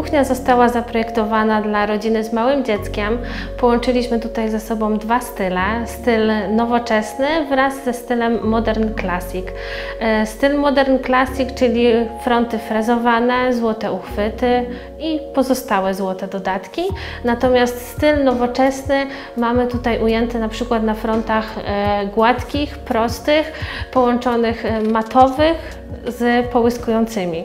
Kuchnia została zaprojektowana dla rodziny z małym dzieckiem. Połączyliśmy tutaj ze sobą dwa style. Styl nowoczesny wraz ze stylem Modern Classic. Styl Modern Classic, czyli fronty frezowane, złote uchwyty i pozostałe złote dodatki. Natomiast styl nowoczesny mamy tutaj ujęty na przykład na frontach gładkich, prostych, połączonych matowych z połyskującymi.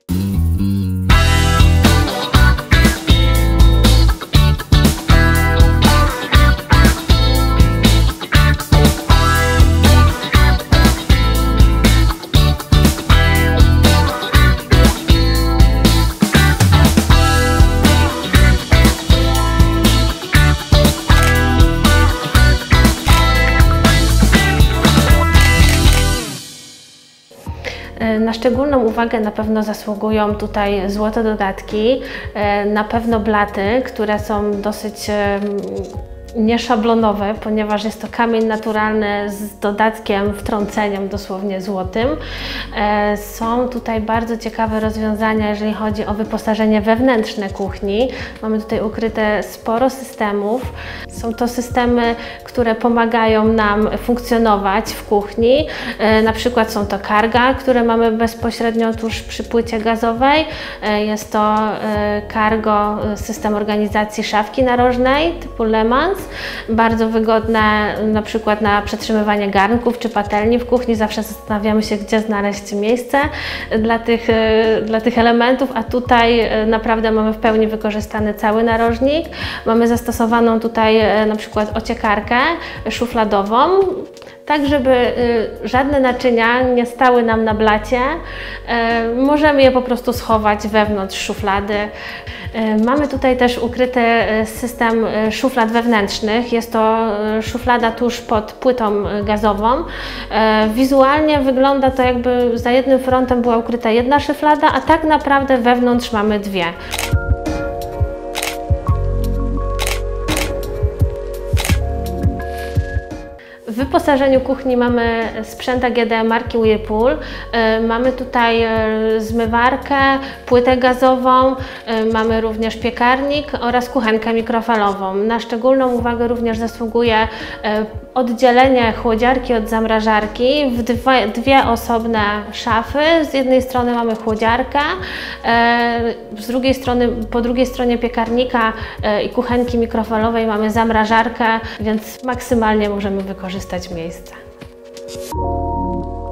Na szczególną uwagę na pewno zasługują tutaj złote dodatki, na pewno blaty, które są dosyć nieszablonowe, ponieważ jest to kamień naturalny z dodatkiem, wtrąceniem dosłownie złotym. Są tutaj bardzo ciekawe rozwiązania, jeżeli chodzi o wyposażenie wewnętrzne kuchni. Mamy tutaj ukryte sporo systemów. Są to systemy, które pomagają nam funkcjonować w kuchni. Na przykład są to carga, które mamy bezpośrednio tuż przy płycie gazowej. Jest to cargo, system organizacji szafki narożnej typu Le Mans. Bardzo wygodne na przykład na przetrzymywanie garnków czy patelni w kuchni. Zawsze zastanawiamy się, gdzie znaleźć miejsce dla tych elementów, a tutaj naprawdę mamy w pełni wykorzystany cały narożnik. Mamy zastosowaną tutaj na przykład ociekarkę szufladową, tak żeby żadne naczynia nie stały nam na blacie. Możemy je po prostu schować wewnątrz szuflady. Mamy tutaj też ukryty system szuflad wewnętrznych. Jest to szuflada tuż pod płytą gazową. Wizualnie wygląda to, jakby za jednym frontem była ukryta jedna szuflada, a tak naprawdę wewnątrz mamy dwie. W wyposażeniu kuchni mamy sprzęt AGD marki Whirlpool. Mamy tutaj zmywarkę, płytę gazową, mamy również piekarnik oraz kuchenkę mikrofalową. Na szczególną uwagę również zasługuje oddzielenie chłodziarki od zamrażarki w dwie osobne szafy. Z jednej strony mamy chłodziarkę, po drugiej stronie piekarnika i kuchenki mikrofalowej mamy zamrażarkę, więc maksymalnie możemy wykorzystać miejsce.